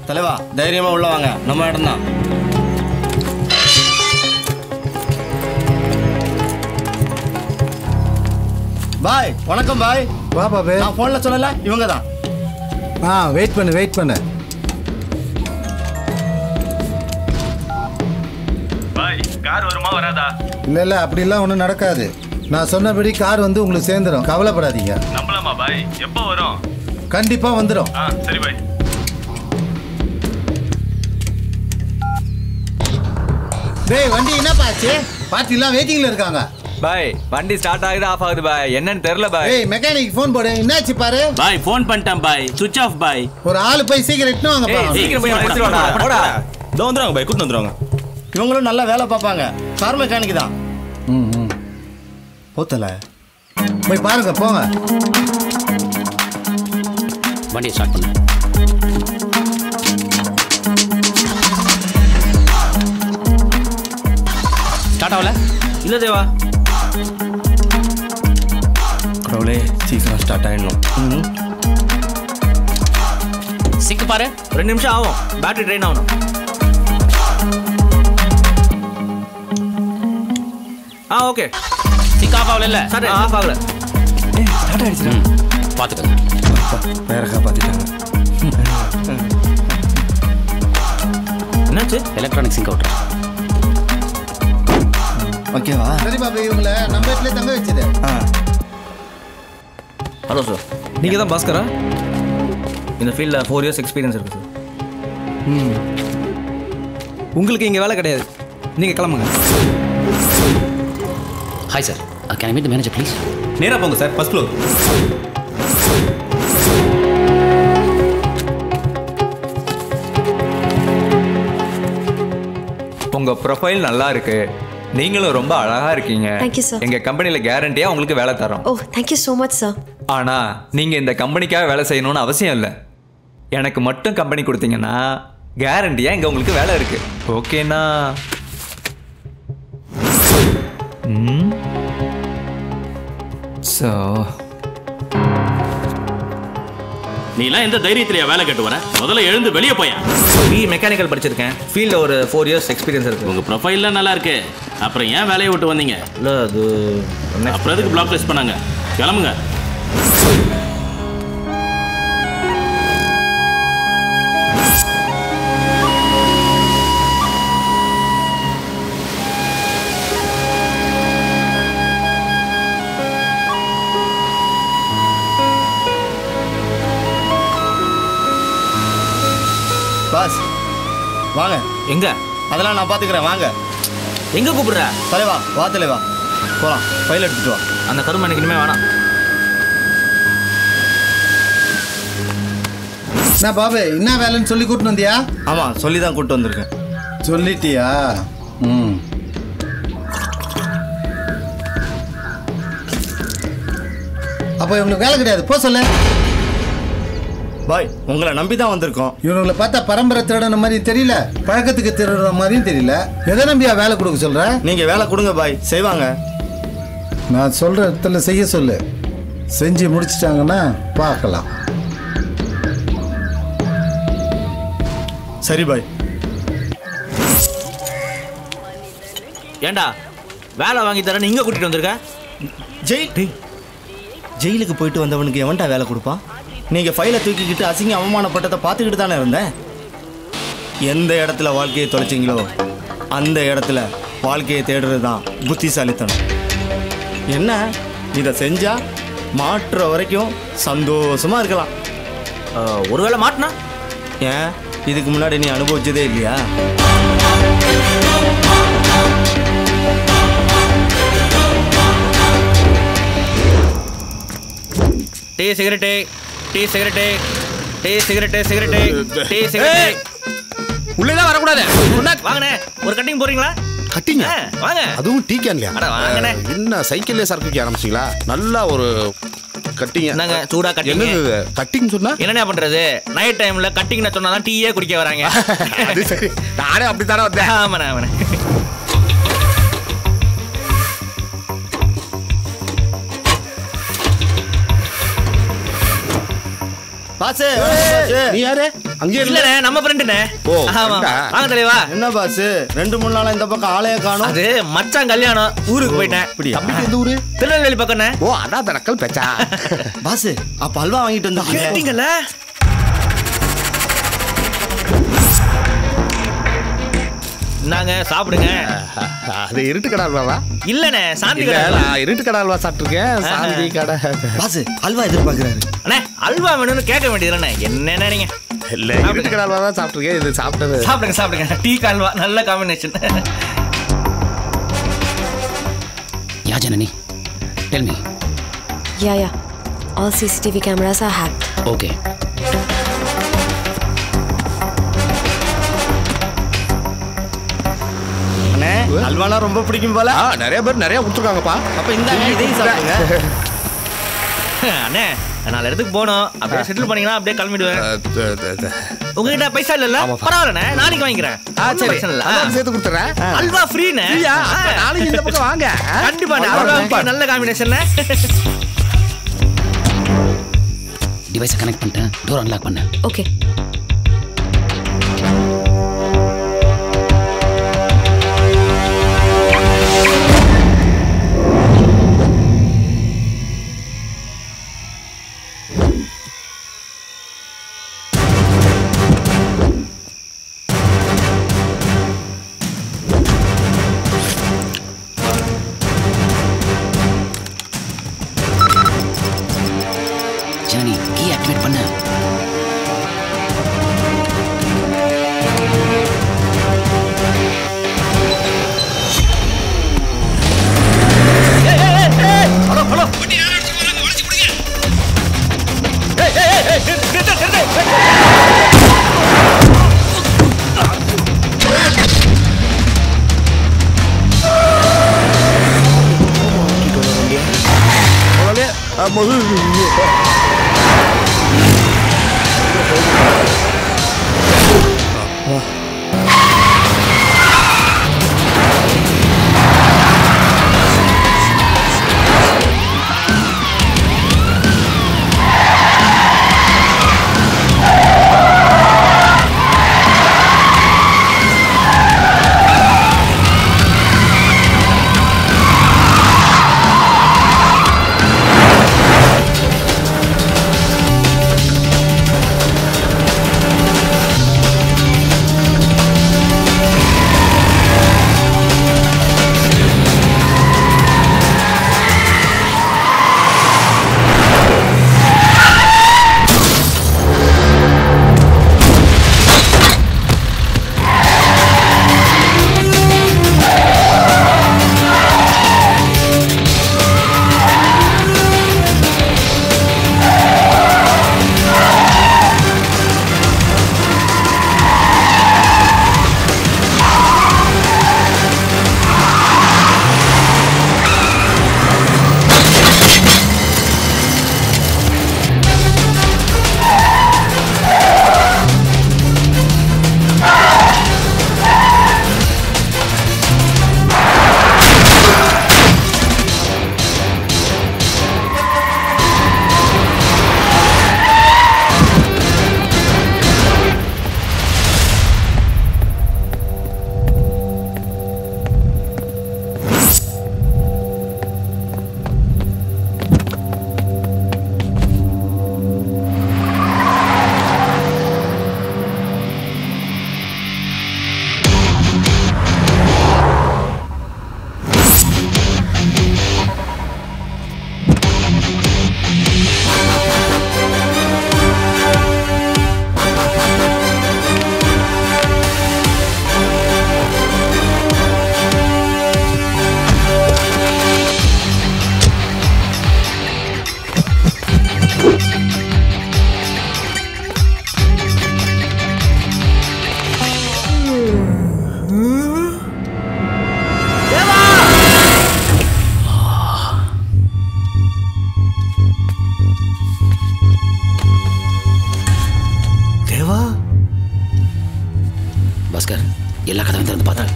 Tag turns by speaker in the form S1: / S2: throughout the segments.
S1: தலைவா தைரியமா உள்ள வாங்க, நம்ம இடம் தான். பாய் வணக்கம் பாய்.
S2: வா பாபு.
S1: நான் போன்ல சொல்லல, இவங்க தான்.
S2: வெயிட் பண்ணு.
S3: பாய் கார் வருமா வராதா?
S2: இல்ல அப்படிலாம் ஒன்றும் நடக்காது. நான் சொன்னபடி கார் வந்து உங்களுக்கு சேர்ந்துடும், கவலைப்படாதீங்க.
S3: நம்பலாமா பாய்? எப்போ வரும்?
S2: கண்டிப்பா வந்துடும்.
S3: சரி பாய்.
S2: டேய் வண்டி என்னப்பா ஆச்சு? பார்ட்டிலாம் வெயிட்டிங்ல இருக்காங்க.
S4: பாய் வண்டி ஸ்டார்ட் ஆகுது ஆஃப் ஆகுது பாய், என்னன்னு தெரியல பாய்.
S2: ஏய் மெக்கானிக் ஃபோன் போடு, என்னாச்சு பாரு.
S5: பாய் ஃபோன் பண்ணிட்டேன் பாய், சுவிட்ச் ஆஃப் பாய்.
S2: ஒரு ஆளு போய் சீக்கிரம் இட்டுன்னு வாங்க பா.
S4: சீக்கிரம் போய் எடுத்துட்டு வாடா. போடா.
S1: இதோ வந்துருவாங்க பாய், கூட்டு வந்துருவாங்க. இவங்களும் நல்லா வேலை பார்ப்பாங்க, கார் மெக்கானிக் தான். போத்தல
S2: போய் பாருங்க போங்க.
S5: வண்டியை ஸ்டார்ட் பண்ணு. ஸ்டார்ட் ஆகல?
S4: இல்ல தேவா.
S1: கடவுளே சீக்கிரம் ஸ்டார்ட் ஆயிடணும்.
S5: சிக்கு பாரு.
S4: 2 நிமிஷம் ஆகும், பேட்டரி ட்ரெயின் ஆகணும். ஓகே.
S5: சிக் ஆஃப் ஆகல?
S4: ஸ்டார்ட் ஆஃப் ஆகல.
S1: ஸ்டார்ட் ஆயிடுச்சு.
S5: பார்த்துக்கங்க.
S1: வேறக்கா பார்த்துட்டாங்க.
S4: என்னாச்சு?
S5: Electronic sync out.
S1: ஓகேவா?
S2: சரி பாபு, இவங்கள நம்ம வீட்டிலே தங்க வச்சது.
S4: ஹலோ சார், நீங்கள் தான் பாஸ்கரா? இந்த ஃபீல்டில் 4 இயர்ஸ் எக்ஸ்பீரியன்ஸ் இருக்குது சார். உங்களுக்கு இங்கே வேலை கிடையாது, நீங்கள் கிளம்புங்க.
S5: Hi sir, can I meet the manager please?
S4: நேராக போங்க சார், ஃபர்ஸ்ட் ஃப்ளோர். உங்கள் ப்ரொஃபைல் நல்லா இருக்கு, நீங்களும் ரொம்ப அழகா இருக்கீங்க.
S6: Thank you, sir.
S4: எங்க கம்பெனில கேரண்டியா உங்களுக்கு வேலை தரோம்.
S6: Oh, thank you so much, sir.
S4: ஆனா நீங்க இந்த கம்பெனிக்காக வேலை செய்யணும்னு அவசியம் இல்லை. எனக்கு மட்டும் கம்பெனி கொடுத்தீங்கன்னா கேரண்டியா இங்க உங்களுக்கு வேலை இருக்கு. ஓகேனா? சோ
S5: நீலாம் எந்த தைரியத்திலேயே வேலை கேட்டு வர? முதல்ல எழுந்து வெளியே போயா.
S4: மெக்கானிக்கல் படிச்சிருக்கேன், ஃபீல்டில் ஒரு 4 இயர்ஸ் எக்ஸ்பீரியன்ஸ் இருக்கு.
S5: உங்க ப்ரொஃபைல்லாம் நல்லா இருக்கு, அப்புறம் ஏன் வேலையை விட்டு வந்தீங்க?
S4: இல்லை அது
S5: அப்புறம் எதுக்கு பிளாக் லிஸ்ட் பண்ணாங்க? கிளம்புங்க.
S1: பாஸ் வாங்க.
S4: எங்க?
S1: அதெல்லாம் நான் பார்த்துக்கிறேன், வாங்க.
S4: எங்க கூப்பிடுற?
S1: தலைவா வா தலைவா, போகலாம். ஃபைல் எடுத்துட்டு வா.
S4: அந்த கருமை எனக்கு இனிமே வேணாம்.
S2: நான் பாபு என்ன வேலைன்னு சொல்லி கூட்டின்னு வந்தியா?
S1: ஆமாம், சொல்லி தான் கூப்பிட்டு வந்திருக்கேன்.
S2: சொல்லிட்டியா? அப்போ இவங்களுக்கு வேலை கிடையாது, போ சொல்ல.
S1: பாய் உங்களை நம்பி தான் வந்திருக்கோம்.
S2: இவங்களை பார்த்தா பரம்பரை திருடன மாதிரி தெரியல, பழக்கத்துக்கு திருடுற மாதிரியும் தெரியல. எதை நம்பியா வேலை கொடுக்க சொல்ற?
S1: நீங்கள் வேலை கொடுங்க பாய், செய்வாங்க.
S2: நான் சொல்ற இடத்துல செய்ய சொல்லு, செஞ்சு முடிச்சிட்டாங்கன்னா பார்க்கலாம்.
S1: சரி பாய்.
S4: ஏண்டா வேலை வாங்கி தரேன்னு இங்கே கூட்டிகிட்டு வந்திருக்க?
S1: ஜெயிலுக்கு போயிட்டு வந்தவனுக்கு எவன்டா வேலை கொடுப்பான்? நீங்கள் ஃபைலை தூக்கிக்கிட்டு அசிங்க அவமானப்பட்டதை பார்த்துக்கிட்டு தானே இருந்தேன். எந்த இடத்துல வாழ்க்கையை தொலைச்சிங்களோ அந்த இடத்துல வாழ்க்கையை தேடுறது தான் புத்திசாலித்தனம். என்ன இதை செஞ்சால் மாற்றுற வரைக்கும் சந்தோஷமாக இருக்கலாம்.
S4: ஒருவேளை மாட்டினா?
S1: ஏன் இதுக்கு முன்னாடி நீ அனுபவிச்சதே இல்லையா?
S4: Tea cigarette, tea cigarette, tea cigarette, cigarette, tea cigarette.
S7: உள்ளேதான் வரக்கூடாது.
S4: வாங்கண்ணே, ஒரு கட்டிங் போறீங்களா?
S7: கட்டிங்க?
S4: வாங்க.
S7: அதுவும் டீ கேன்லையா?
S4: அட வாங்கண்ணே.
S7: என்ன சைக்கிள்லேயே சரக்கு வைக்க ஆரம்பிச்சிங்களா? நல்லா ஒரு கட்டிங்க.
S4: என்னங்க சூடா கட்டிங்?
S7: என்னது கட்டிங் சொன்னா?
S4: என்ன பண்றது, நைட் டைம்ல கட்டிங்னு சொன்னாதான் டீயே குடிக்க வராங்க.
S7: அது சரி, நானே அப்படித்தானே வந்தேன்.
S4: ஆமாண்ணே ஆமாண்ணே.
S1: பாசு,
S7: நீ யாரு? அங்கே
S4: இல்லண்ணே நம்ம ஃப்ரெண்டுண்ணே.
S7: ஓ,
S4: ஆமா
S7: friend-ஆ?
S4: வாங்க தலைவா.
S1: என்ன பாஸ் 2-3 நாளா இந்த பக்கம் ஆளைய காணோம்.
S4: அது மச்சான் கல்யாணம் ஊருக்கு போயிட்டேன்.
S1: அப்படியா?
S7: தம்பிக்கு எந்த ஊரு?
S4: திருநெல்வேலி பக்கம்ண்ணே.
S7: ஓ அதான் நக்கல் பேச்சா.
S1: பாஸ் அப்ப அல்வா வாங்கிட்டு வந்தா
S4: கேட்டீங்கல்ல? நாங்க சாப்பிடுங்க.
S7: அது இருட்டு கடை அல்வாவா?
S4: இல்லண்ணே சாந்தி
S7: இல்ல
S4: கடை.
S7: நான் இருட்டு கடை அல்வா சாப்பிட்டுருக்கேன். சாந்தி கடை
S1: பாஸ் அல்வா எதிர்பார்க்கறாரு.
S4: அண்ணே அல்வா வேணும்னு கேட்க வேண்டியதுண்ணே. என்ன நீங்க?
S7: இல்ல இருட்டு கடை அல்வா தான் சாப்பிட்டுருக்கேன். இது சாப்பிட்டது
S4: சாப்பிடுங்க. டீ அல்வா நல்ல combination.
S6: Yeah, Janani. Tell me.
S8: Yeah. All CCTV cameras are hacked.
S6: Okay.
S1: அண்ணே அல்வானா ரொம்ப பிடிக்கும் போல.
S7: நிறைய பேர் நிறைய கொடுத்துருக்காங்கப்பா.
S1: அப்ப இந்த இதையும் சாப்பிடுங்க.
S4: அண்ணே நாலு இடத்துக்கு போகணும். அப்படியே செட்டில் பண்ணீங்கன்னா அப்படியே கிளம்பிடுவேன். உங்ககிட்ட பைசா இல்லல்ல? பரவாயில்லண்ணே நாளைக்கு வாங்கிக்கிறேன்.
S7: சரி
S4: பிரச்சனை இல்ல.
S7: சேர்த்து கொடுத்துறேன்.
S4: அல்வா ஃப்ரீண்ணே.
S7: நாளைக்கு இந்த பக்கம் வாங்க.
S4: கண்டிப்பாண்ணே அல்வா நல்ல காம்பினேஷன்ல.
S6: டிவைஸை கனெக்ட் பண்ணிட்டேன். டோர் அன்லாக் பண்ணேன்.
S8: Okay.
S6: ஜனனி கீ ஆக்டிவேட் பண்ணு. பாஸ்கர் எல்லா கதவையும் திறந்து பார்த்தேன்.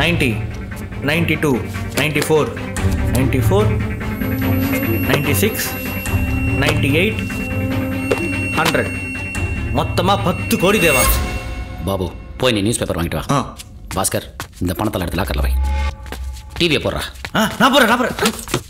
S4: 90, 92, 94, 94, 96, 98, 100. மொத்தமாக 10 கோடி தேவா.
S6: பாபு போய் நீ நியூஸ் பேப்பர் வாங்கிட்டு வா. பாஸ்கர் இந்த பணத்தில் எடுத்து லாக்கரில் வை. டிவியை போடுறா.
S4: நான் போகிறேன்.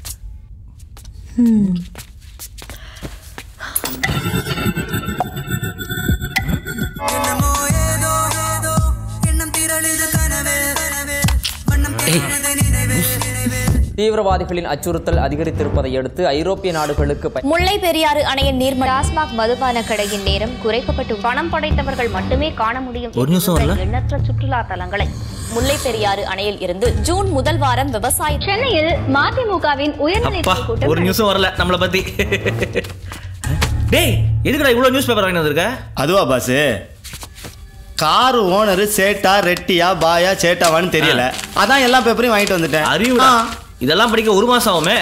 S9: தீவிரவாதிகளின் அச்சுறுத்தல் அதிகரித்திருப்பதை அடுத்து ஐரோப்பிய நாடுகளுக்கு
S10: முல்லை பெரியாறு அணையின் நீர்மட்டம் டாஸ்மாக் மதுபான கடையின் நேரம் குறைக்கப்பட்டு பணம் படைத்தவர்கள் மட்டுமே காண முடியும் எண்ணற்ற சுற்றுலா தலங்களை முல்லை பெரியாறு அணையில் இருந்து ஜூன் முதல் வாரம் விவசாய சென்னையில் மதிமுகவின் உயர்நிலை கூட்டம்.
S4: ஒரு நியூஸும் வரல நம்மளை பத்தி. டேய் எதுக்குடா இவ்வளோ நியூஸ் பேப்பர் வாங்கி வந்திருக்க?
S1: அதுவா பாஸ், கார் ஓனரு சேட்டா ரெட்டியா பாயா சேட்டாவான்னு தெரியல, அதான் எல்லா பேப்பரையும் வாங்கிட்டு வந்துட்டேன்.
S4: அறிவுடா, இதெல்லாம் படிக்க 1 மாசம் ஆகுமே.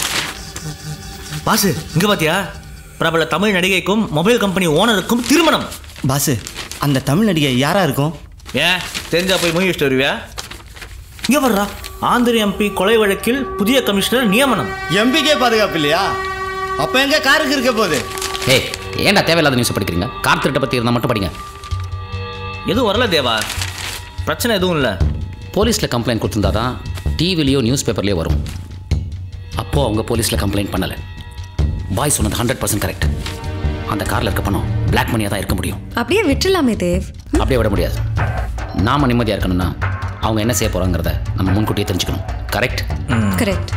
S4: பாசு இங்க பாத்தியா, பிரபல தமிழ் நடிகைக்கும் மொபைல் கம்பெனி ஓனருக்கும் திருமணம்.
S1: பாஸ் அந்த தமிழ் நடிகை யாரா இருக்கும்?
S4: ஏன் தெரிஞ்சா போய் மூவி வச்சுட்டு வருவியா? இங்க வர்றா, ஆந்திர எம்பி கொலை வழக்கில் புதிய கமிஷனர் நியமனம்.
S1: எம்பிக்கே பாதுகாப்பு இல்லையா? அப்ப எங்க காருக்கு இருக்க போகுது?
S6: ஏய் ஏன்டா தேவையில்லாத நியூஸ் படிக்கிறீங்க? கார் திருட்ட பற்றி இருந்தால் மட்டும் படிங்க.
S4: எதுவும் வரல தேவா, பிரச்சனை எதுவும் இல்லை.
S6: போலீஸில் கம்ப்ளைண்ட் கொடுத்துருந்தா தான் டிவிலையோ நியூஸ் பேப்பர்லேயோ வரும். அப்போது அவங்க போலீஸில் கம்ப்ளைண்ட் பண்ணலை. பாய் சொன்னது 100% கரெக்ட். அந்த காரில் இருக்க பணம் பிளாக் மணியாக தான் இருக்க முடியும்.
S8: அப்படியே விட்டுலாமே தேவ்.
S6: அப்படியே விட முடியாது. நாம நிம்மதியாக இருக்கணும்னா அவங்க என்ன செய்ய போகிறாங்கிறத நம்ம முன்கூட்டியே தெரிஞ்சுக்கணும். கரெக்ட்?
S8: கரெக்ட்.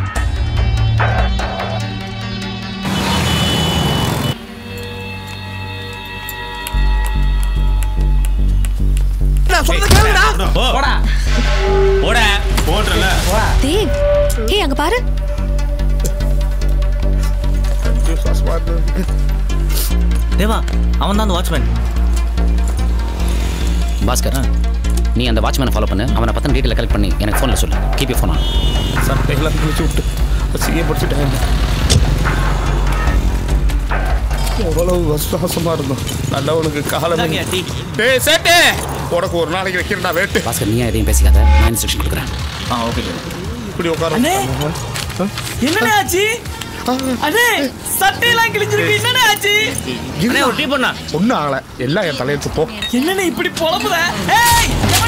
S8: தேவ், ஏய் அங்க பாரு.
S4: தேவா அவன் தான் அந்த வாட்ச்மேன்.
S6: பாஸ்கர் நீ அந்த வாட்ச்மேனை ஃபாலோ பண்ணு. அவனை பற்றின டீட்டெயில் கலெக்ட் பண்ணி எனக்கு ஃபோனில் சொல்லு. Keep you phone on.
S7: சட்டையெல்லாம் குளிச்சு விட்டு செய்யப்படிச்சுட்டேன். அவ்வளவு விசுவாசமாக இருந்தோம். நல்லவனுக்கு காலம். டேய் சேட்டே, உனக்கு ஒரு நாளைக்கு வைக்கிறேன்டா வேட்டு.
S6: பாஸ்கர் நீ எதையும் பேசிக்காத, நான் இன்ஸ்ட்ரக்ஷன் கொடுக்குறேன்.
S7: ஓகே. இப்படி உட்கார.
S4: என்னடா ஆச்சு? அண்ணே சட்டையெல்லாம் கிழிஞ்சிருக்கு. என்னடா ஆச்சு? அண்ணே ஒரு டீ பண்ணா.
S7: ஒன்றும் ஆகலை, எல்லாம் என் தலையெடுத்து போ.
S4: என்னண்ணே இப்படி புலம்புற? ஏய்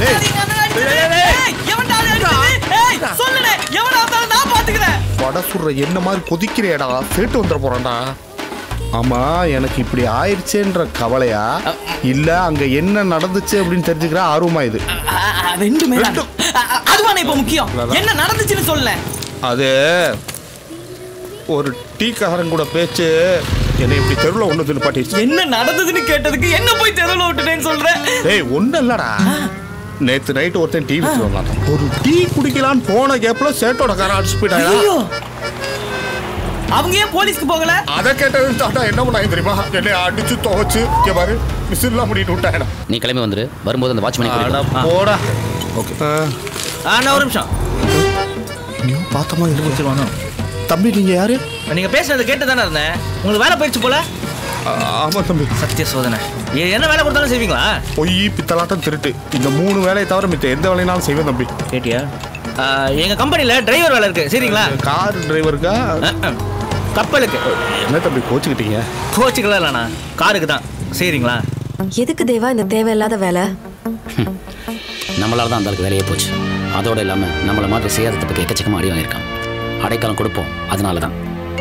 S4: எவன்டா ஏய் சொல்லுடே, எவனா இருந்தாலும் நான் பாத்துக்கிறேன்.
S7: வட சுடுற என்ன மாதிரி கொதிக்கிறேடா, சேட்டு வந்துட போறான்டா. ஆமா, எனக்கு இப்படி ஆயிடுச்சேன்ற கவலையா இல்ல அங்க என்ன நடந்துச்சு அப்படின்னு தெரிஞ்சுக்கிற ஆர்வமா? இது
S4: ரெண்டுமே அதுவானே இப்ப முக்கியம். என்ன நடந்துச்சுன்னு சொல்ல.
S7: அது ஒரு டீக்காரன் கூட பேச்சு என்னை இப்படி தெருவில் ஒண்ணு பாட்டிச்சு.
S4: என்ன நடந்ததுன்னு கேட்டதுக்கு என்ன போய் தெருவில் விட்டுட்டேன்னு சொல்றேன்.
S7: ஏய் ஒன்றும் இல்லடா, நேற்று நைட்டு ஒருத்தன் டீ விட்டு வந்தான். ஒரு டீ குடிக்கலான்னு போன கேப்ல சேட்டோட காரை அடிச்சு போயிட்டாங்க.
S4: அவங்க ஏன் போலீஸ்க்கு போகல?
S7: அதை கேட்டது தாட்டா என்ன பண்ணாங்க தெரியுமா? என்னை அடிச்சு துவச்சு பாரு மிஸ்லாம் பண்ணிட்டு விட்டாங்க.
S6: நீ கிளம்பி வந்துரு, வரும்போது அந்த வாட்ச்மேனை
S7: போடா.
S6: ஓகே.
S4: ஒரு நிமிஷம்.
S7: நீ பார்த்தமா இது வச்சிருவானோ? தம்பி நீங்க யாரு?
S4: நீங்க பேசுறது கேட்டு தானே இருந்தேன். உங்களுக்கு வேலை போயிடுச்சு போல.
S7: ஆமா தம்பி.
S4: சத்திய சோதனை. என்ன வேலை கொடுத்தாலும் செய்வீங்களா?
S7: பொய் பித்தலாட்டம் திருட்டு, இந்த 3 வேலையை தவிர மித்த எந்த வேலைனாலும் செய்வேன் தம்பி.
S4: கேட்டியா? எங்க கம்பெனில டிரைவர் வேலை இருக்கு, சரிங்களா?
S7: கார் டிரைவருக்கா?
S4: கப்பலுக்கு.
S7: என்ன தம்பி கோச்சுக்கிட்டீங்க?
S4: கோச்சுக்கலாம் இல்லண்ணா, காருக்கு தான். சரிங்களா?
S8: எதுக்கு தேவா இந்த தேவையில்லாத வேலை?
S6: நம்மளால தான் அந்த அளவுக்கு வேலையே போச்சு. அதோடு இல்லாமல் நம்மளை மாதிரி செய்யாத தப்புக்கு எக்கச்சக்கமாக அடி வாங்கியிருக்கான். அடைக்காலம் கொடுப்போம், அதனால தான்.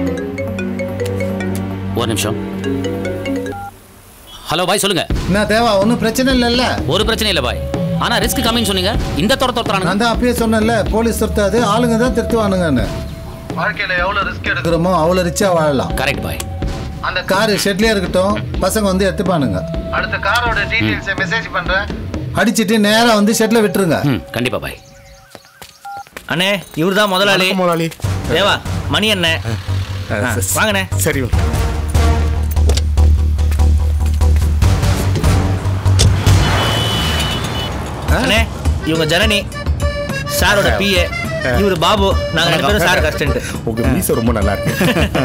S6: ஒரு நிமிஷம். ஹலோ பாய் சொல்லுங்க.
S2: என்ன தேவா? ஒன்றும் பிரச்சனை இல்லைல்ல?
S6: ஒரு பிரச்சனை இல்லை பாய், ஆனால் ரிஸ்க் கம்மின்னு சொன்னீங்க. இந்த துரத்துறாங்க.
S2: நான் தான் அப்பயே சொன்னேன்ல, போலீஸ் திருத்தாது, ஆளுங்க தான் திருத்துவானுங்கன்னு. வாழ்க்கையில் எவ்வளோ ரிஸ்க் எடுக்கிறோமோ அவ்வளோ ரிச்சா வாழலாம்.
S6: கரெக்ட் பாய்.
S2: அந்த கார் ஷெட்லேயே இருக்கட்டும், பசங்க வந்து எடுத்துப்பானுங்க. அடுத்த காரோட டீட்டெயில்ஸை மெசேஜ் பண்ணுறேன், அடிச்சுட்டு நேராக வந்து ஷெட்டில் விட்டுருங்க.
S6: கண்டிப்பா பாய்.
S4: அண்ணே இவர் தான் முதலாளி.
S7: முதலாளி
S4: தேவா மணி அண்ணே. வாங்கண்ணே.
S7: சரி.
S4: அண்ணே இவங்க ஜனனி, சாரோட பிஏ. இவரு பாபு, நாங்க 2 பேரும் சாருக்கு அசிஸ்டன்ட்.
S7: உங்க மீச ரொம்ப நல்லா இருக்கு.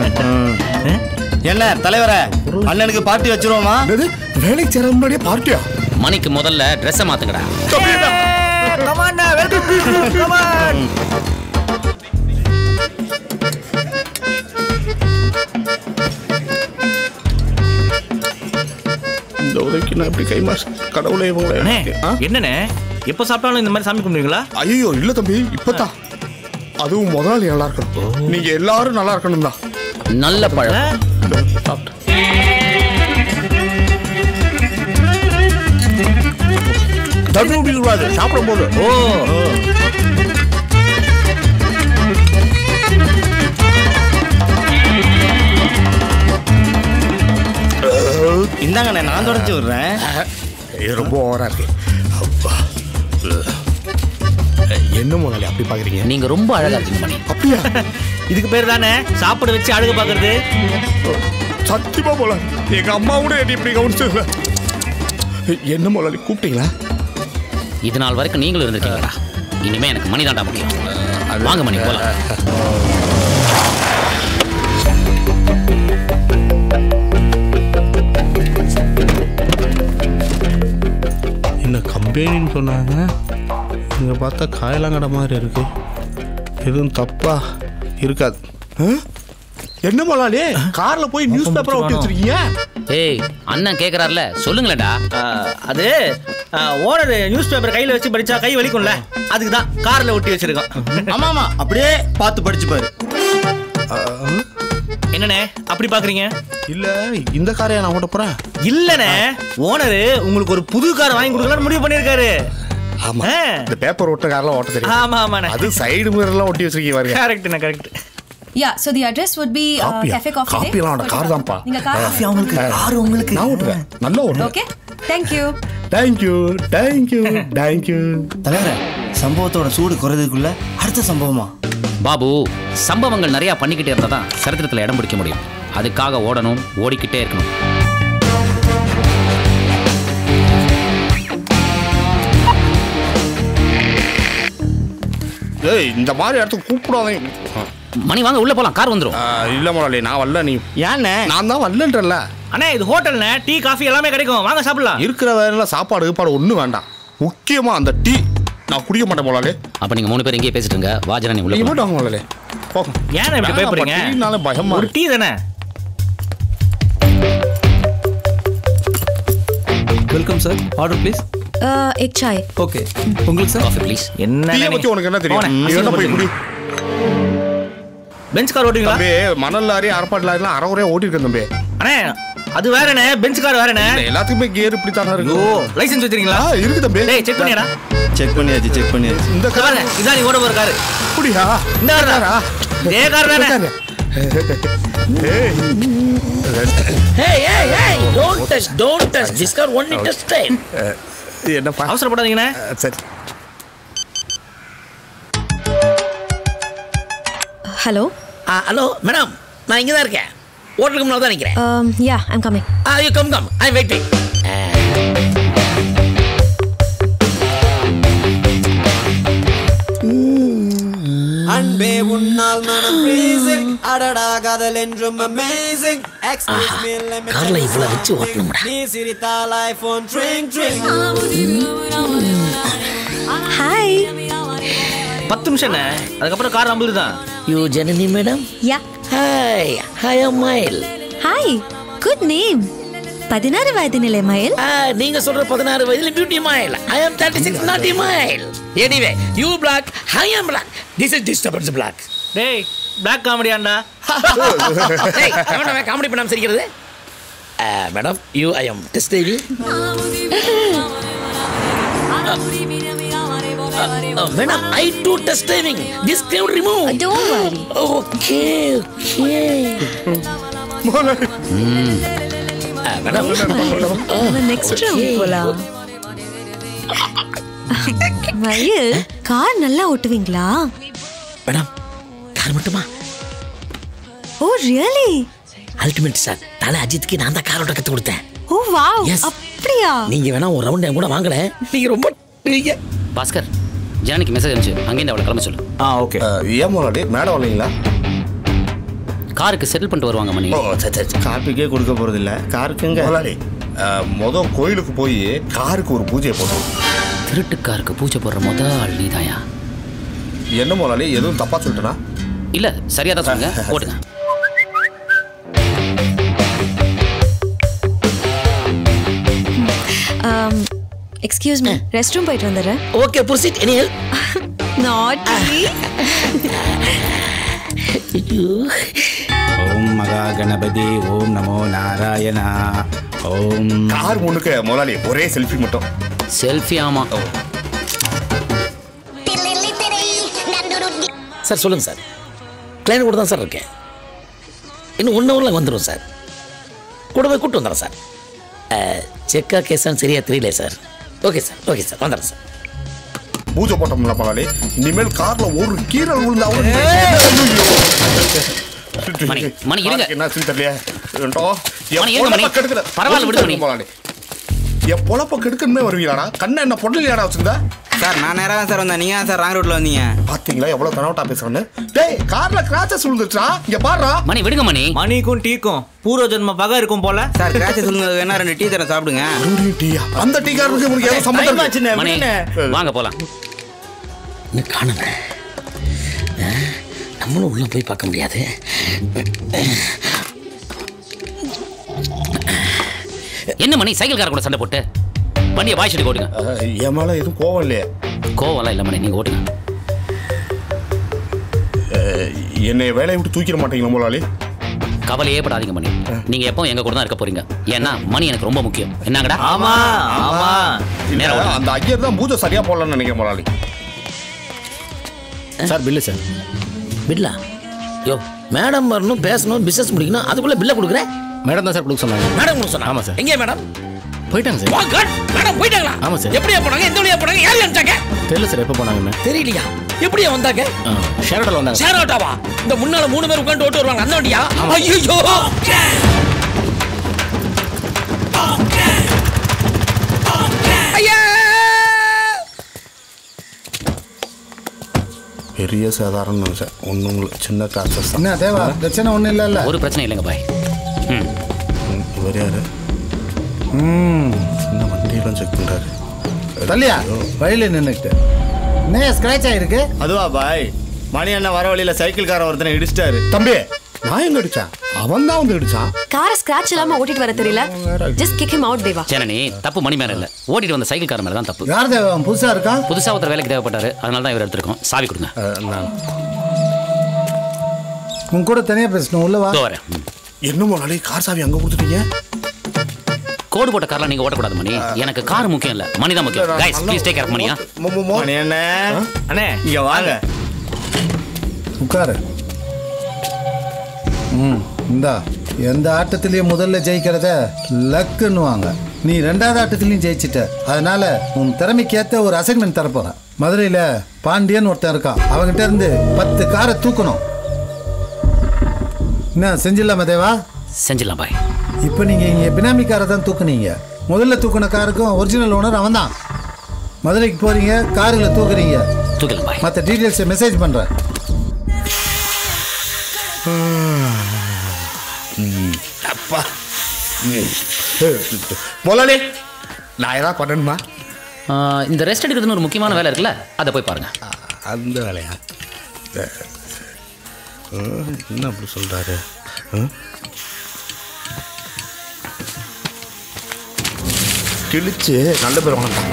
S1: என்ன தலைவரே, அண்ணனுக்கு பார்ட்டி வச்சிருவோமா?
S7: வேலைக்கு சேர முன்னாடியே பார்ட்டியா?
S6: மணிக்கு முதல்ல ட்ரெஸ்ஸை மாத்துங்கடா.
S4: கமாண்டா வெல்கம் டு
S7: இந்த உதவிக்கு நான் எப்படி கை மாசு கடவுளே இவங்களே.
S4: என்னண்ணே எப்போ சாப்பிட்டாலும் இந்த மாதிரி சாமி கும்பிடுவீங்களா?
S7: ஐயோ இல்ல தம்பி இப்பதான். அதுவும் முதலாளி நல்லா இருக்கணும், நீங்க எல்லாரும் நல்லா இருக்கணும் தான்.
S6: நல்ல பழம்.
S7: சாப்பிடும் போது
S1: இந்தாங்கண்ணே நான் தொடச்சி விடுறேன்.
S7: இது ரொம்ப ஓவரா இருக்கு. என்ன முதலாளி அப்படி பாக்குறீங்க?
S6: நீங்க ரொம்ப அழகா இருக்கீங்க மணி.
S7: அப்படியா?
S4: இதுக்கு பேர் தானே சாப்பிட வச்சு அழகு பாக்குறது.
S7: சத்தியமா போல எங்க அம்மா கூட என்ன இப்படி கவனிச்சதுல. என்ன முதலாளி கூப்பிட்டீங்களா?
S6: இது நாள் வரைக்கும் நீங்களும் இருந்திருக்கீங்களா? இனிமே எனக்கு மணி தாண்டா முக்கியம். வாங்க மணி போலாம்.
S7: என்ன கம்பெனின்னு சொன்னாங்க, இங்கே பார்த்தா காயலாங்கடை மாதிரி இருக்கு. எதுவும் தப்பா இருக்காது. என்ன முதலாளி கார்ல போய் நியூஸ் பேப்பரை ஒட்டி வச்சிருக்கீங்க?
S6: ஏய் அண்ணன் கேக்குறாருல சொல்லுங்களேடா.
S4: அது ஓனர் நியூஸ் பேப்பர் கையில வச்சு படிச்சா கை வலிக்கும்ல, அதுக்கு தான் கார்ல ஒட்டி வச்சிருக்கோம்.
S1: ஆமா ஆமா அப்படியே பார்த்து படிச்சு பாரு.
S4: என்னண்ணே அப்படி பாக்குறீங்க?
S7: இல்ல இந்த காரையா நான் ஓட்ட போறேன்.
S4: இல்லண்ணே ஓனர் உங்களுக்கு ஒரு புது கார் வாங்கி கொடுக்கலாம்னு முடிவு பண்ணிருக்காரு.
S7: ஆமா இந்த பேப்பர் ஓட்ட கார்ல ஓட்ட தெரியும்.
S4: ஆமா ஆமாண்ணே.
S7: அது சைடு மிரர்லாம் ஒட்டி வச்சிருக்கீங்க பாருங்க.
S4: கரெக்ட்ண்ணே correct.
S11: Yeah, so the address would be Cafe Coffee.
S7: Coffee எல்லாம் கார் தான்ப்பா.
S11: நீங்க கார்
S1: காஃபி அவங்களுக்கு கார் உங்களுக்கு
S7: நான் ஓட்டுறேன். நல்லா ஓட்டுறேன்.
S11: Okay, thank you.
S7: Thank you, thank you, thank you.
S1: தலைவரே சம்பவத்தோட சூடு குறைதுக்குள்ள அடுத்த சம்பவமா?
S6: பாபு சம்பவங்கள் நிறைய பண்ணிக்கிட்டே இருந்தா தான் சரித்திரத்தில் இடம் பிடிக்க முடியும். அதுக்காக ஓடணும், ஓடிக்கிட்டே இருக்கணும்.
S7: ஏய் இந்த மாதிரி இடத்துக்கு கூப்பிடாதீங்க.
S6: மணி வாங்க உள்ள போலாம், கார் வந்துரும்.
S7: இல்ல முதலாளி நான் வரல. நீ
S1: ஏண்ணே?
S7: நான் தான் வரலன்றல.
S4: அண்ணே இது ஹோட்டல்ண்ணே, டீ காஃபி எல்லாமே கிடைக்கும், வாங்க சாப்பிடலாம்.
S7: இருக்கிற வேலையில சாப்பாடு கீப்பாடு ஒன்றும் வேண்டாம். முக்கியமா அந்த டீ நான் குடிக்க மாட்டேன் முதலாளி.
S6: அப்ப நீங்க 3 பேர் இங்கேயே பேசிட்டுங்க. வாஜனா நீ உள்ள
S7: நீங்க
S6: போ.
S7: மட்டும் வாங்க முதலாளி. போங்க.
S4: ஏன் இப்படி பயப்படுறீங்க?
S7: டீனால பயமா
S4: ஒரு டீ தானே.
S12: Welcome sir, order please.
S8: एक चाय.
S12: ஓகே உங்களுக்கு சார்.
S6: Coffee please.
S4: என்ன
S7: டீயை பத்தி உனக்கு என்ன தெரியும்? நீ என்ன போய் குடி.
S4: பெஞ்ச் கார் ஓட்டுவீங்களா?
S7: தம்பி மணல் லாரி அரப்பாடு லாரிலாம் அறகுறையா ஓட்டிருக்கேன் தம்பி.
S4: அண்ணே அது வேறண்ணே, பெஞ்ச் கார் வேறண்ணே.
S7: எல்லாத்துக்குமே கியர் இப்படி தானே இருக்கு.
S4: ஓ லைசென்ஸ் வச்சிருக்கீங்களா?
S7: இருக்கு தம்பி.
S4: டேய் செக் பண்ணியாடா?
S1: செக் பண்ணியாச்சு செக் பண்ணியாச்சு.
S7: இந்த கார்
S4: கார் இதான் நீ ஓட போற கார்.
S7: அப்படியா?
S4: இந்த காரா? இதே கார் தானே.
S13: Hey, don't touch. This car only touch time.
S7: என்னப்பா
S4: அவசரப்படாதீங்கண்ணே.
S7: சரி.
S8: Hello.
S13: Hello, madam. நான் இங்க தான் இருக்கேன். ஹோட்டலுக்கு முன்னால தான் நிக்கிறேன்.
S8: Yeah, I'm coming.
S13: You come. I'm waiting.
S14: அன்பே உன்னால் மனம் freezing அடடா காதல் என்றும் amazing excuse me let me
S13: கார்ல இவ்வளவு வச்சு ஓட்டணும்டா.
S14: நீ சிரித்தால் ஐபோன் ட்ரிங் ட்ரிங்.
S8: Hi.
S4: 10 நிமிஷம்ண்ணே, அதுக்கப்புறம் கார் நம்மளுது தான்.
S13: You Janani madam?
S8: Yeah.
S13: Hi, I am Mail.
S8: Hi. Good name. 16 வயது நிலை மயில்.
S13: நீங்க சொல்ற 16 வயதுல beauty Mail. I am 36 naughty Mail. Anyway, you black, I am black. This is disturbance black.
S4: டேய் black காமெடியாண்டா.
S13: Hey, அவன காமெடி பண்ணாம சிரிக்கிறது? Madam, you I am testing. Madam, I do test driving. This cloud remove.
S8: Don't worry.
S13: Okay. Madam.
S8: Next room போலாம். மயில் car நல்லா ஓட்டுவீங்களா?
S13: Madam car மட்டுமா?
S8: Oh really?
S13: Ultimate sir. தலை அஜித்துக்கு நான் தான் கார் ஓட்ட கத்து கொடுத்தேன்.
S8: Oh wow. அப்படியா?
S13: நீங்க வேணா ஒரு ரவுண்ட் என் கூட வாங்கல. நீங்க ரொம்ப
S6: பாஸ்கர் ஜானிக்கு மெசேஜ் அனுப்பிச்சு அங்கேருந்து அவளை கிளம்ப சொல்லு.
S7: ஓகே. ஏன் முதலாளி மேடம் வரலீங்களா?
S6: காருக்கு செட்டில் பண்ணிட்டு வருவாங்க மணி.
S1: காப்பிக்கே கொடுக்க போறது இல்ல, காருக்குங்க.
S7: முதலாளி மொதல் கோயிலுக்கு போய் காருக்கு ஒரு பூஜை போடுவோம்.
S6: திருட்டு காருக்கு பூஜை போடுற முதல் ஆள் நீதாயா?
S7: என்ன முதலாளி எதுவும் தப்பா சொல்லிட்டேனா?
S6: இல்ல சரியா தான் சொல்லுங்க. ஓடுங்க.
S8: எக்ஸ்கியூஸ் மீ, ரெஸ்ட் ரூம் போயிட்டு வந்துடுறேன்.
S13: Okay, proceed. Any help?
S8: Naughty.
S15: ஓம் மகா கணபதி ஓம் நமோ நாராயணா ஓம்.
S7: கார் முன்னுக்கு முதலாளி ஒரே செல்ஃபி மட்டும்.
S6: செல்ஃபி? ஆமா.
S13: சார் சொல்லுங்க சார். கிளைண்ட் கூட தான் சார் இருக்கேன். இன்னும் 1 ஹவரில் வந்துடும் சார். கூட போய் கூப்பிட்டு வந்துடுறேன் சார். செக்கா கேஸான்னு சரியா தெரியல sir. Okay sir, okay sir, வந்துடுறேன் சார்.
S7: பூஜை போட்டோம்ல முதலாளி, இனிமேல் கார்ல ஒரு கீரல் விழுந்தாவும்
S6: மணி இருங்க.
S7: என்னாச்சுன்னு தெரியல.
S6: பரவாயில்ல விடுங்க
S7: முதலாளி. என் பொழப்ப கெடுக்கணுமே வருவீங்களாடா? கண்ணை என்ன பொடலையாடா வச்சிருந்தா?
S16: சார் நான் நேரா தான் சார் வந்தேன். நீங்க சார் ராங் ரூட்ல வந்தீங்க.
S7: பாத்தீங்களா எவ்வளவு கனவட்டா பேசுறேன்னு? டேய் கார்ல கிராச்சஸ் விழுந்துச்சா? இங்க பாருடா.
S6: மணி விடுங்க மணி.
S16: மணிக்கும் டீக்கும் பூர்வ ஜென்ம பகை இருக்கும் போல. சார் கிராச்சஸ் விழுந்தது வேணா 2 டீ தர சாப்பிடுங்க.
S7: டீயா? அந்த டீ காரனுக்கு உங்களுக்கு ஏதோ சம்பந்தம் ஆச்சுனே.
S6: மணி வாங்க போலாம்.
S13: நீ காணுங்க. நம்மளும் உள்ள போய் பார்க்க முடியாது.
S6: என்ன மணி சைக்கிள் கார கூட சண்டை போட்டு வண்டியை வாய்ச்சிட்டு ஓடுங்க.
S7: என் மேல எதுவும் கோவம் இல்லையே?
S6: கோவம்லாம் இல்லை மணி, நீங்க ஓடுங்க.
S7: என்னை வேலையை விட்டு தூக்கிட மாட்டீங்களா முதலாளி?
S6: கவலையே படாதீங்க மணி. நீங்க எப்போ எங்க கூட தான் இருக்க போறீங்க. ஏன்னா மணி எனக்கு ரொம்ப முக்கியம். என்னங்கடா?
S16: ஆமா ஆமா.
S7: அந்த ஐயர் தான் பூஜை சரியா போடலாம்னு நினைக்கிறேன் முதலாளி.
S15: Sir bill sir.
S13: பில்லா? யோ மேடம் வரணும், பேசணும், பிசினஸ் முடிக்கணும், அதுக்குள்ள பில்லை கொடுக்குறேன்.
S15: மேடம் தான் சார் கொடுக்க சொன்னாங்க.
S13: மேடம் கொடுக்க சொன்னாங்க?
S15: ஆமா சார்.
S13: எங்கே மேடம்?
S15: போயிட்டாங்க சார்.
S13: ஓ காட், மேடம் போயிட்டாங்களா?
S15: ஆமா சார்.
S13: எப்படியா போனாங்க? எந்த வழியா போனாங்க? யார் அனுப்பிச்சாங்க?
S15: தெரியல சார் எப்போ போனாங்கன்னு.
S13: தெரியலையா? எப்படியா வந்தாங்க?
S15: ஷேர் ஆட்டோல வந்தாங்க.
S13: ஷேர் ஆட்டோவா? இந்த முன்னால 3 பேர் உட்கார்ந்து ஓட்டு வருவாங்க, அந்த வண்டியா? ஐயோ ஐயா!
S7: பெரிய சாதாரண நிமிஷம் ஒன்றும் சின்ன கிராச்சஸ்.
S2: என்ன தேவா? பிரச்சனை ஒன்றும் இல்லைல்ல?
S6: ஒரு பிரச்சனை இல்லைங்க பாய்.
S7: இவர் யாரு? சின்ன வண்டியெல்லாம் செக் பண்ணுறாரு.
S2: தள்ளியா வழியில் நின்றுட்டு என்ன ஸ்க்ராட்ச் ஆயிருக்கு?
S1: அதுவா பாய், மணி அண்ணன் வர வழியில சைக்கிள் கார ஒருத்தனை இடிச்சிட்டாரு.
S7: தம்பி நான் எங்க அடிச்சேன்? அவன் தான் வந்து அடிச்சான்.
S8: காரை ஸ்கிராட்ச் இல்லாம ஓட்டிட்டு வர தெரியல. Just kick him out Deva.
S6: Janani தப்பு மணி மேல இல்ல, ஓட்டிட்டு வந்த சைக்கிள் கார மேல தான் தப்பு.
S2: யார் தேவா? புதுசா இருக்கா?
S6: புதுசா ஒருத்தர் வேலைக்கு தேவைப்பட்டாரு, அதனால தான் இவர் எடுத்துருக்கோம். சாவி கொடுங்க.
S2: உன் கூட தனியா பேசணும், உள்ள வா.
S6: வரேன்.
S7: என்ன முதலாளி கார் சாவி அங்க கொடுத்துட்டீங்க?
S6: கோடு போட்ட கார்ல நீங்க ஓட்டக்கூடாது மணி. எனக்கு கார் முக்கியம் இல்ல, மணி தான் முக்கியம். கைஸ் ப்ளீஸ் டேக் கேர் மணியா.
S1: மணி அண்ணே அண்ணே இங்க வாங்க.
S2: உட்காரு. இந்தா எந்த ஆட்டத்திலையும் முதல்ல ஜெயிக்கிறத லக்குன்னுவாங்க. நீ 2வது ஆட்டத்திலையும் ஜெயிச்சிட்ட. அதனால உன் திறமைக்கு ஏற்ற ஒரு அசைன்மெண்ட் தரப்போறேன். மதுரையில் பாண்டியன் ஒருத்தன் இருக்கான், அவங்ககிட்ட இருந்து 10 காரை தூக்கணும். என்ன செஞ்சிடலாமா தேவா?
S6: செஞ்சிடலாம் பாய்.
S2: இப்போ நீங்கள் இங்கே பினாமி காரை தான் தூக்குனீங்க. முதல்ல தூக்குன காருக்கும் ஒரிஜினல் ஓனர் அவன் தான். மதுரைக்கு போகிறீங்க, காரில் தூக்குறீங்க.
S6: தூக்கலாம் பாய்.
S2: மற்ற டீட்டெயில்ஸை மெசேஜ் பண்ணுறேன்.
S7: அப்பா முதலாளி நான் ஏதாவது பண்ணணுமா?
S6: இந்த ரெஸ்ட் எடுக்கிறதுன்னு ஒரு முக்கியமான வேலை இருக்குல்ல, அதை போய் பாருங்க.
S7: அந்த வேலையா? என்ன அப்படி சொல்றாரு? கிழிச்சு நல்ல பேர் வாங்கலாம்.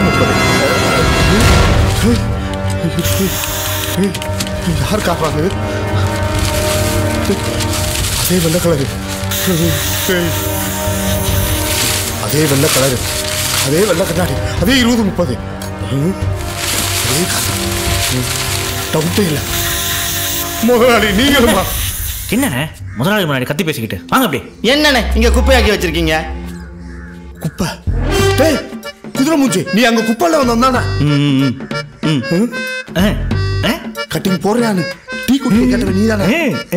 S7: 20-30 யார் காப்பாங்க? அதே வெள்ளை கலரு, அதே வெள்ளை கலரு, அதே வெள்ளை கண்ணாடி, அதே 20-30 டவுட்டே இல்லை. முதலாளி நீங்களுமா?
S16: என்னண்ணே முதலாளி முன்னாடி கத்தி பேசிக்கிட்டு வாங்க. அப்படி
S1: என்னண்ணே இங்க குப்பையாக்கி வச்சிருக்கீங்க?
S7: குப்பை? டேய் குதிரை மூஞ்சி, நீ அங்க குப்பையில வந்தானே கட்டிங் போடுறான்னு டீ குடிக்க கேட்டவன் நீ தானே?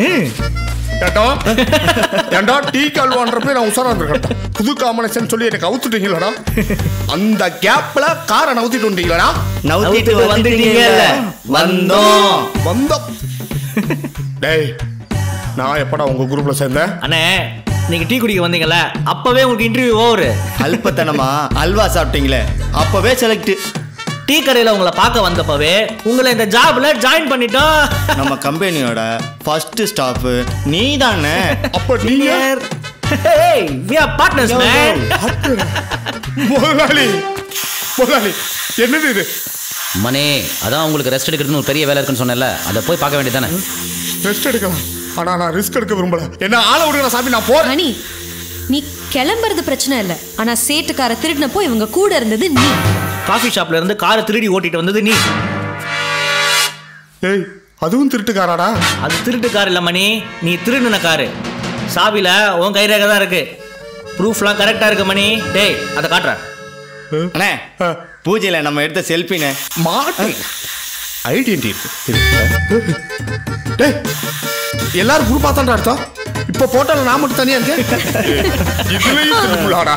S7: ஏண்டா டீ கால்வான்றப்ப நான் உசாரா இருந்திருக்கேன். புது காம்பினேஷன் சொல்லி எனக்கு அவுத்துட்டீங்களா? அந்த கேப்ல காரை நவுத்திட்டு வந்தீங்களா?
S1: நவுத்திட்டு வந்துட்டீங்கல்ல.
S7: வந்தோம். டேய் நான் எப்படா உங்க குரூப்ல சேர்ந்தேன்?
S16: அண்ணே நீங்க டீ குடிக்க வந்தீங்கல்ல, அப்பவே உங்களுக்கு இன்டர்வியூ ஓவர்.
S1: அல்பத்தனமா அல்வா சாப்பிட்டீங்களே, அப்பவே செலக்ட்.
S16: டீ கடையில உங்களை பார்க்க வந்தப்பவே உங்களை இந்த ஜாப்ல ஜாயின் பண்ணிட்டோம்.
S1: நம்ம கம்பெனியோட ஃபர்ஸ்ட் ஸ்டாஃப் நீ தானே?
S7: அப்ப நீங்க
S16: we are partners man.
S7: முதலாளி என்னது இது?
S6: மணி, அதான் உங்களுக்கு ரெஸ்ட் எடுக்கிறதுன்னு ஒரு பெரிய வேலை இருக்குன்னு சொன்னேன்ல, அதை போய் பார்க்க வேண்டியதானே?
S7: ரெஸ்ட் எடுக்கலாம், ஆனா நான் ரிஸ்க் எடுக்க விரும்பல. என்ன ஆளை விடுங்க சாமி, நான் போறேன்.
S11: மணி, நீ கிளம்புறது பிரச்சனை இல்லை, ஆனா சேட்டுக்கார திருடினப்போ இவங்க கூட இருந்தது நீ.
S16: காஃபி ஷாப்ல இருந்து காரை திருடி ஓட்டிட்டு வந்தது நீ.
S7: ஏய், அதுவும் திருட்டுக்காராடா?
S16: அது திருட்டு கார் இல்ல மணி, நீ திருடின காரு. சாவில உன் கைரேகை தான் இருக்கு. ப்ரூஃப்லாம் கரெக்டா இருக்கு மணி. டேய், அதை காட்டுறேன்.
S1: அண்ணே, பூஜையில நம்ம எடுத்த செல்ஃபினே
S7: மாட்டி ஐடென்டி இருக்கு. டேய், எல்லாரும் குரூப்பா தான்டா அர்த்தம். இப்ப போட்டோல நான் மட்டும் தனியா இருக்கேன். இதுலயும் திரும்புலாடா.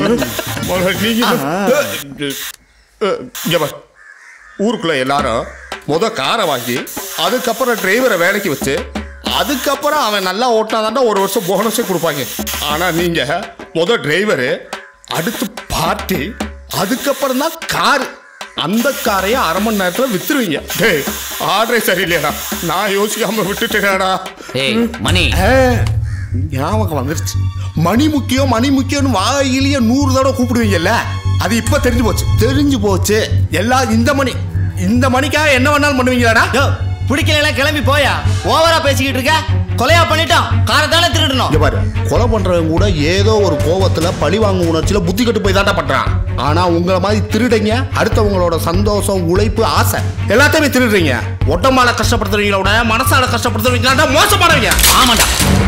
S7: நீங்க ஊருக்குள்ள எல்லாரும் காரை வாங்கி அதுக்கப்புறம் டிரைவரை வேலைக்கு வச்சு அதுக்கப்புறம் அவன் நல்லா ஓட்டினாதான்டா 1 வருஷம் போனஸே கொடுப்பாங்க. ஆனா நீங்க டிரைவரு, அடுத்து பார்ட்டி, அதுக்கப்புறம் தான் காரு. அந்த காரையை 1/2 மணி நேரத்துல வித்துருவீங்க. ஆர்டரே சரியில்லையாடா, நான் யோசிக்காம விட்டுட்டேடா.
S6: மணி
S7: ஞாபகம் வந்துருச்சு. மணி முக்கியம்னு வாயிலேயே 100 தடவை கூப்பிடுவீங்கல்ல, அது இப்ப தெரிஞ்சு போச்சு. எல்லாம் இந்த மணிக்காக என்ன வேணாலும் பண்ணுவீங்களாடா?
S1: பிடிக்கலாம் கிளம்பி போயா, ஓவரா பேசிக்கிட்டு இருக்க. கொலையா பண்ணிட்டோம், காரை தானே திருடணும்.
S7: பாரு, கொலை பண்றவங்க கூட ஏதோ ஒரு கோவத்துல பழி வாங்க உணர்ச்சியில புத்தி கட்டு போய் தாண்டா பண்றான். ஆனா உங்களை மாதிரி திருடுங்க, அடுத்தவங்களோட சந்தோஷம், உழைப்பு, ஆசை எல்லாத்தையுமே திருடுறீங்க. உடம்பால கஷ்டப்படுத்துறவங்களோட மனசால கஷ்டப்படுத்துறவங்களா மோசமானவங்க.
S6: ஆமாண்டா,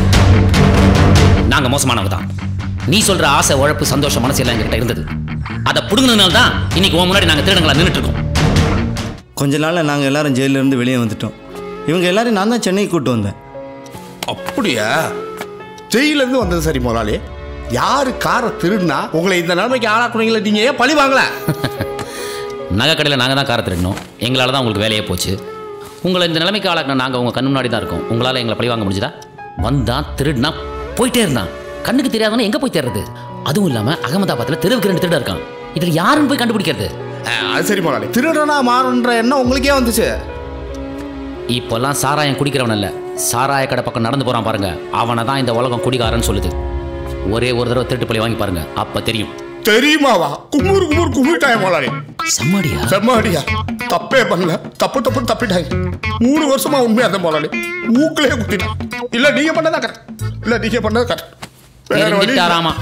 S6: நாங்க மோசமானவங்க தான். நீ சொல்ற ஆசை, உழைப்பு, சந்தோஷம், மனசு எல்லாம் எங்ககிட்ட இருந்தது. அதை புடுங்கினதுனால தான் இன்னைக்கு உன் முன்னாடி நாங்க திருடங்களா நின்றுட்டு இருக்கோம்.
S1: கொஞ்ச நாள்ல நாங்க எல்லாரும் ஜெயில இருந்து வெளியே வந்துட்டோம். இவங்க எல்லாரும் நான் தான் சென்னைக்கு கூட்டு வந்தேன்.
S7: அப்படியா? ஜெயில இருந்து வந்தது சரி முதலாளி. யாரு காரை திருடுனா உங்களை இந்த நிலைமைக்கு ஆளாக்குனீங்களா? நீங்க ஏன் பழி வாங்கல?
S6: நகை கடையில் நாங்கள் தான் காரை திருடணும். எங்களால் தான் உங்களுக்கு வேலையே போச்சு. உங்களை இந்த நிலைமைக்கு ஆளாக்குனா நாங்கள் உங்கள் கண்ணு முன்னாடி தான் இருக்கோம். உங்களால் எங்களை பழி வாங்க முடிஞ்சுதா? வந்தான், திருடுனா, போயிட்டே இருந்தான். கண்ணுக்கு தெரியாதவனா எங்கே போய் தேடுறது? அதுவும் இல்லாமல் அகமதாபாத்தில் தெருவுக்கு 2 திருட இருக்கான். இதில் யாருன்னு போய் கண்டுபிடிக்கிறது?
S7: அது சரி முதலாளி, திருடனா மாறுன்ற எண்ணம் உங்களுக்கே வந்துச்சு.
S6: இப்போல்லாம் சாராயம் குடிக்கிறவன் இல்லை, சாராய கடை பக்கம் நடந்து போகிறான் பாருங்க, அவனை தான் இந்த உலகம் குடிகாரன்னு சொல்லுது. ஒரே ஒரு தடவை திருட்டு பழி வாங்கி பாருங்க, அப்போ தெரியும்.
S7: தெரியுமாவா? கும்முட்டாய முதலாளி.
S6: செம்மாடியா?
S7: தப்பே பண்ணல, தப்பிட்டாங்க. 3 வருஷமா உண்மையா அந்த முதலாளி மூக்கிலே குத்திட்டான். இல்ல நீங்க பண்ணதா கரெக்ட். வேற வழி
S6: ஆமா.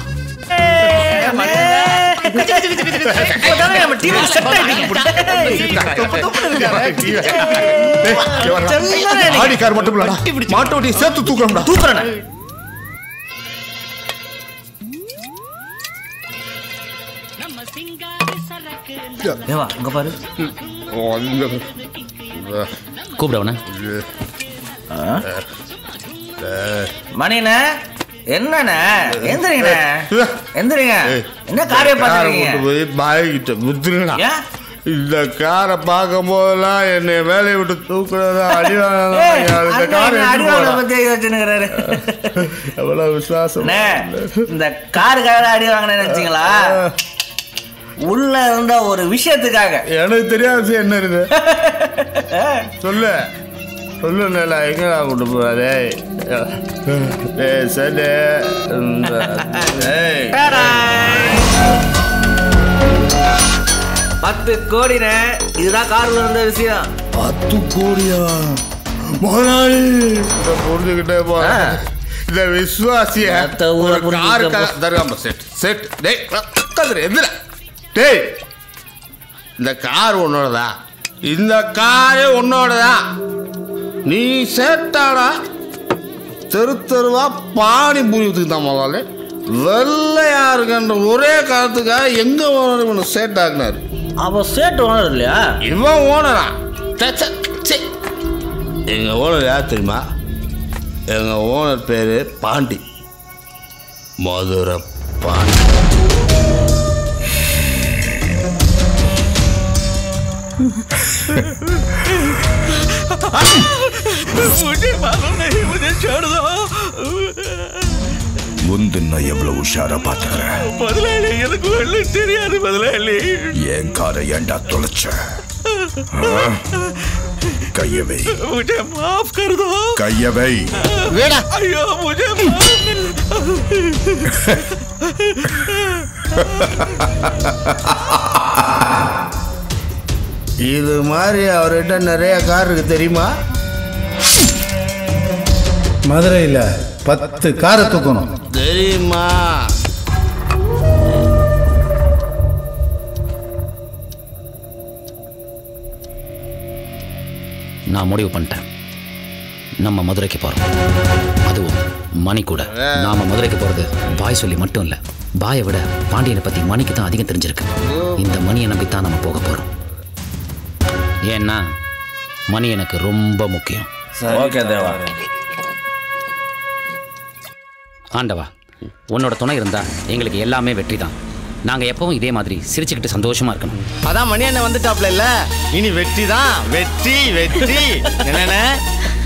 S7: ஆடிக்கார் மட்டும் இல்லடா, மாட்டோட்டி சேர்த்து தூக்குறோம்டா.
S16: தூக்குறேன். தேவா, இங்க பாரு.
S6: கூப்பிடவன
S16: மணிண்ணே, என்னண்ணே? எந்திரிங்க. என்ன காரியம் பாத்துறீங்க?
S7: இந்த காரை பார்க்கும் போதெல்லாம் என்னை வேலையை விட்டு தூக்குறதா எவ்வளவு விசுவாசம்.
S16: இந்த காருக்காக அடி வாங்கினேன்னு நினைச்சீங்களா? உள்ள இருந்த ஒரு விஷயத்துக்காக.
S7: எனக்கு தெரியாத விஷயம் என்ன இருக்கு? சொல்லு நேலா, எங்க கூட்டு போறாரு? சரி,
S16: 10 கோடினே. இதுதான் கார்ல இருந்த விஷயம்.
S7: 10 கோடியா முதலாளி? புரிஞ்சுக்கிட்டே போ. இந்த விசுவாசிய இந்த கார் உன்னோடதா? இந்த காரே உன்னோடதா? நீ சேட்டாடா? தெருவா பானி பூரித்துக்கு தான் முதல்ல வெள்ளையா இருக்குன்ற ஒரே காலத்துக்காக எங்க ஓனர் சேட்டாக்குனாரு.
S16: அவ சேட் ஓனர் இல்லையா?
S7: இவன் ஓனரா? எங்க ஓனர் யார் தெரியுமா? எங்க ஓனர் பேரு பாண்டி, மதுரை பாண்டி.
S17: நான் எவ்வளவு உஷாரா பாத்துக்கிறேன்.
S3: முதலாளி எனக்கு ஒன்றும் தெரியாது முதலாளி.
S17: என் காரை ஏண்டா தொலைச்ச? கைய வை.
S3: मुझे माफ कर दो.
S17: கைய வை.
S3: बेटा अयो मुझे
S7: இது மாதிரி அவர்கிட்ட நிறைய கார் இருக்கு தெரியுமா?
S2: மதுரையில் 10 காரை தூக்கணும்
S7: தெரியுமா?
S6: நான் முடிவு பண்ணிட்டேன். நம்ம மதுரைக்கு போகிறோம். அதுவும் மணி கூட. நாம மதுரைக்கு போகிறது பாய் சொல்லி மட்டும் இல்லை, பாயை விட பாண்டியனை பற்றி மணிக்கு தான் அதிகம் தெரிஞ்சிருக்கு. இந்த மணியை நம்பித்தான் நம்ம போக போகிறோம். ஏன்னா மணி எனக்கு ரொம்ப முக்கியம்.
S15: ஓகே தேவா.
S6: ஆண்டவா, உன்னோட துணை இருந்தால் எங்களுக்கு எல்லாமே வெற்றி தான். நாங்கள் எப்பவும் இதே மாதிரி சிரிச்சுக்கிட்டு சந்தோஷமாக இருக்கணும்.
S1: அதான் மணி அண்ணன் வந்துட்டாப்ல இல்ல, இனி வெற்றி தான். வெற்றி வெற்றி. என்னென்ன